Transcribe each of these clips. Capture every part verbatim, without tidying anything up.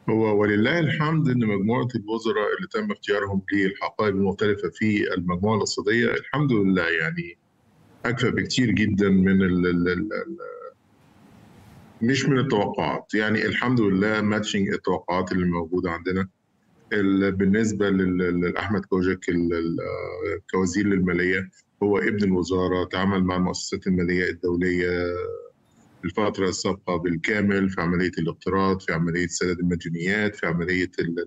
هو ولله الحمد ان مجموعه الوزراء اللي تم اختيارهم للحقائب المختلفه في المجموعه الاقتصاديه الحمد لله يعني اكفأ بكتير جدا من ال ال ال مش من التوقعات، يعني الحمد لله ماتشنج التوقعات اللي موجوده عندنا. ال- بالنسبه لل- لاحمد كوجك ال- ال- كوزير للماليه، هو ابن الوزاره، تعامل مع المؤسسات الماليه الدوليه الفترة السابقة بالكامل في عملية الاقتراض، في عملية سداد المديونيات، في عملية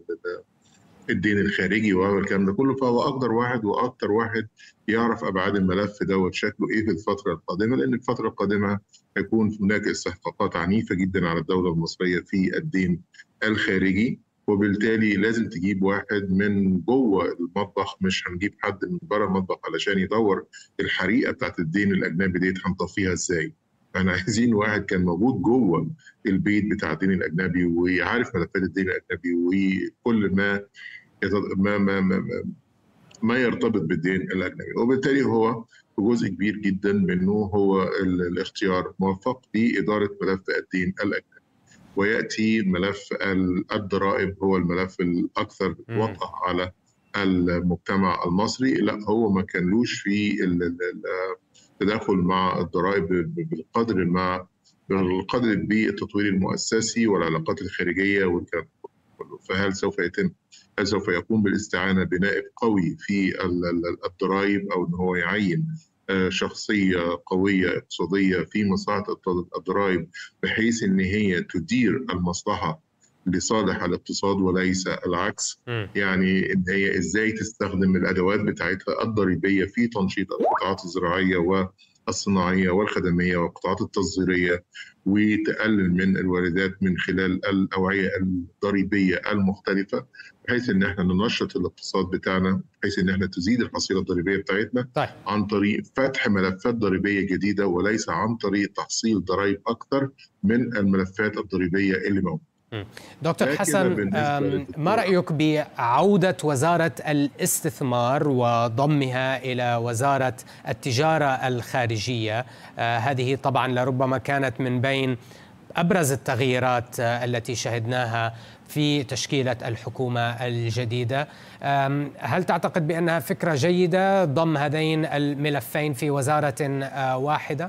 الدين الخارجي والكلام ده كله. فهو اقدر واحد واكتر واحد يعرف ابعاد الملف دوت شكله ايه في الفتره القادمه، لان الفتره القادمه هيكون هناك استحقاقات عنيفه جدا على الدوله المصريه في الدين الخارجي، وبالتالي لازم تجيب واحد من جوه المطبخ، مش هنجيب حد من بره المطبخ علشان يدور الحريقه بتاعت الدين الاجنبي ديت هنطفيها ازاي. احنا عايزين واحد كان موجود جوه البيت بتاع الدين الاجنبي وعارف ملفات الدين الاجنبي وكل ما ما ما ما, ما يرتبط بالدين الاجنبي، وبالتالي هو جزء كبير جدا منه هو الاختيار موفق لاداره ملف الدين الاجنبي. وياتي ملف الضرائب هو الملف الاكثر مم. وطأة على المجتمع المصري. لا، هو ما كانلوش في التداخل مع الضرائب بالقدر مع بالقدر بالتطوير المؤسسي والعلاقات الخارجيه والكلام. فهل سوف يتم هل سوف يقوم بالاستعانة بنائب قوي في الضرائب، أو أن هو يعين شخصية قوية اقتصادية في مصلحة الضرائب بحيث أن هي تدير المصلحة لصالح الاقتصاد وليس العكس؟ مم. يعني ان هي ازاي تستخدم الادوات بتاعتها الضريبيه في تنشيط القطاعات الزراعيه والصناعيه والخدميه والقطاعات التصديريه، وتقلل من الواردات من خلال الاوعيه الضريبيه المختلفه، بحيث ان احنا ننشط الاقتصاد بتاعنا، بحيث ان احنا تزيد الحصيله الضريبيه بتاعتنا طيب. عن طريق فتح ملفات ضريبيه جديده، وليس عن طريق تحصيل ضرائب اكثر من الملفات الضريبيه اللي موجوده. دكتور ده كده حسن، بالنسبه ما للدكتور. رأيك بعودة وزارة الاستثمار وضمها إلى وزارة التجارة الخارجية؟ هذه طبعا لربما كانت من بين أبرز التغييرات التي شهدناها في تشكيلة الحكومة الجديدة. هل تعتقد بأنها فكرة جيدة ضم هذين الملفين في وزارة واحدة؟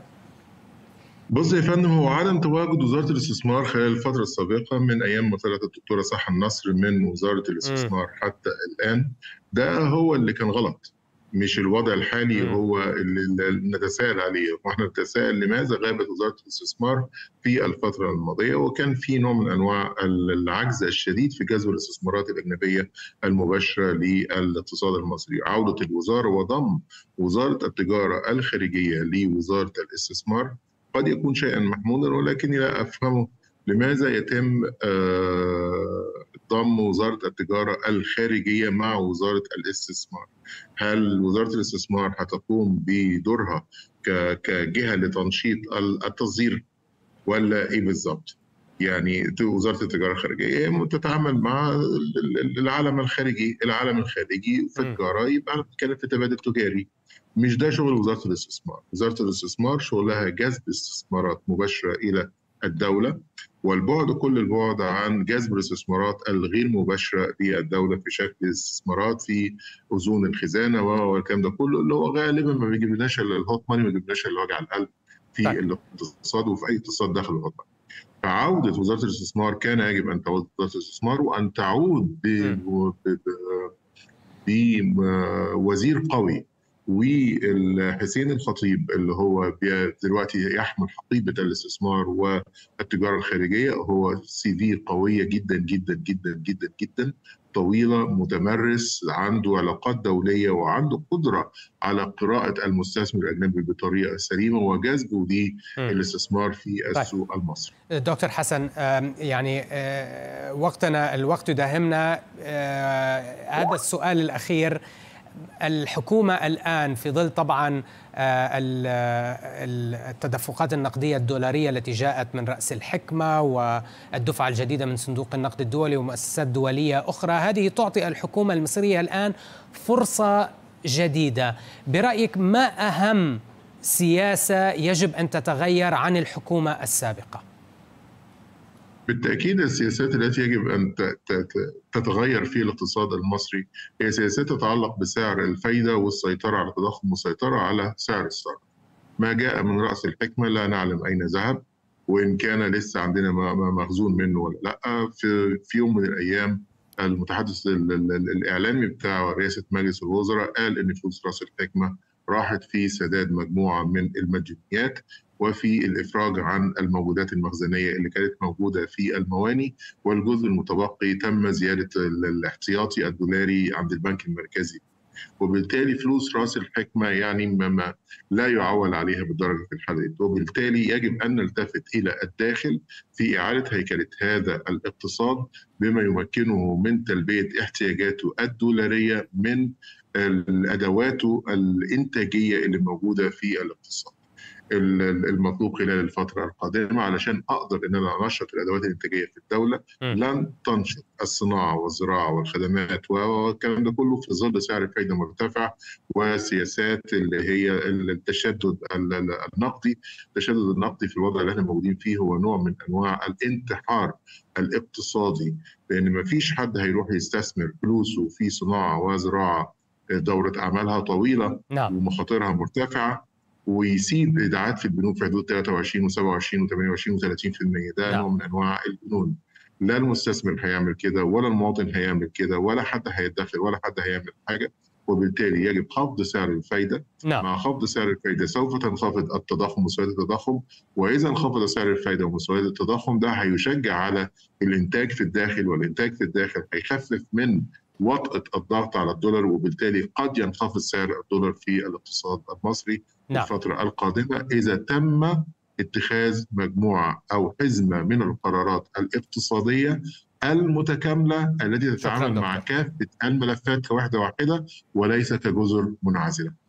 بص يا فندم، هو عدم تواجد وزارة الاستثمار خلال الفترة السابقة من أيام ما طلعت الدكتورة سحى النصر من وزارة مم. الاستثمار حتى الآن، ده هو اللي كان غلط، مش الوضع الحالي مم. هو اللي اللي نتساءل عليه. واحنا نتساءل لماذا غابت وزارة الاستثمار في الفترة الماضية، وكان في نوع من أنواع العجز الشديد في جذب الاستثمارات الأجنبية المباشرة للاقتصاد المصري. عودة الوزارة وضم وزارة التجارة الخارجية لوزارة الاستثمار قد يكون شيئا محمودا، ولكني لا أفهم لماذا يتم ضم وزارة التجارة الخارجية مع وزارة الاستثمار. هل وزارة الاستثمار هتقوم بدورها كجهة لتنشيط التصدير ولا إيه بالضبط؟ يعني وزارة التجارة الخارجية تتعامل مع العالم الخارجي، العالم الخارجي في مم. التجارة يبقى بنتكلم في تبادل تجاري. مش ده شغل وزارة الاستثمار. وزارة الاستثمار شغلها جذب استثمارات مباشرة إلى الدولة، والبعد كل البعد عن جذب الاستثمارات الغير مباشرة للدولة في شكل استثمارات في أذون الخزانة والكلام ده كله، اللي هو غالبا ما بيجيبلناش إلا الهوت ماني، ما بيجيبلناش إلا وجع القلب طيب. في الاقتصاد وفي أي اقتصاد داخل الهوت ماني. فعودة وزارة الاستثمار كان يجب أن تعود وزارة الاستثمار، وأن تعود مم. بوزير قوي. وحسين الخطيب اللي هو دلوقتي يحمل حقيبة الاستثمار والتجارة الخارجية، هو سي في قوية جدا جدا جدا جدا جدا، طويلة، متمرس، عنده علاقات دولية، وعنده قدرة على قراءة المستثمر الأجنبي بطريقة سليمة وجذبه للاستثمار في طيب. السوق المصري. دكتور حسن، يعني وقتنا الوقت يداهمنا. هذا السؤال الأخير: الحكومة الآن في ظل طبعا التدفقات النقدية الدولارية التي جاءت من رأس الحكمة والدفعة الجديدة من صندوق النقد الدولي ومؤسسات دولية أخرى، هذه تعطي الحكومة المصرية الآن فرصة جديدة. برأيك ما أهم سياسة يجب أن تتغير عن الحكومة السابقة؟ بالتأكيد السياسات التي يجب أن تتغير في الاقتصاد المصري هي سياسات تتعلق بسعر الفايدة والسيطرة على التضخم والسيطرة على سعر الصرف. ما جاء من رأس الحكمة لا نعلم أين ذهب، وإن كان لسه عندنا مخزون منه ولا لا. في, في يوم من الأيام المتحدث الإعلامي بتاع رئاسة مجلس الوزراء قال إن فلوس رأس الحكمة راحت في سداد مجموعة من المديونيات وفي الإفراج عن الموجودات المخزنية اللي كانت موجودة في المواني، والجزء المتبقي تم زيادة الاحتياطي الدولاري عند البنك المركزي. وبالتالي فلوس رأس الحكمة يعني ما لا يعول عليها بالدرجة في الحالة، وبالتالي يجب أن نلتفت إلى الداخل في إعادة هيكلة هذا الاقتصاد بما يمكنه من تلبية احتياجاته الدولارية من الأدوات الإنتاجية اللي موجودة في الاقتصاد. المطلوب خلال الفترة القادمة علشان أقدر أن أنا أنشط الأدوات الإنتاجية في الدولة لن تنشط الصناعة والزراعة والخدمات والكلام ده كله في ظل سعر فايدة مرتفع وسياسات اللي هي التشدد النقدي. التشدد النقدي في الوضع اللي احنا موجودين فيه هو نوع من أنواع الانتحار الاقتصادي، لأن ما فيش حد هيروح يستثمر فلوسه في صناعة وزراعة دورة أعمالها طويلة نعم. ومخاطرها مرتفعة ويسيب ايداعات في البنوك في حدود ثلاثة وعشرين وسبعة وعشرين وثمانية وعشرين وثلاثين بالمئة. ده نعم. نوع من انواع الجنون. لا المستثمر هيعمل كده ولا المواطن هيعمل كده ولا حد هيدخر ولا حد هيعمل حاجه، وبالتالي يجب خفض سعر الفايده. نعم. مع خفض سعر الفايده سوف تنخفض التضخم ومستويات التضخم، واذا انخفض سعر الفايده ومستويات التضخم ده هيشجع على الانتاج في الداخل، والانتاج في الداخل هيخفف من وطأة الضغط على الدولار، وبالتالي قد ينخفض سعر الدولار في الاقتصاد المصري نعم. الفترة القادمة إذا تم اتخاذ مجموعة أو حزمة من القرارات الاقتصادية المتكاملة التي تتعامل مع كافة الملفات كوحدة واحدة وليس كجزر منعزلة.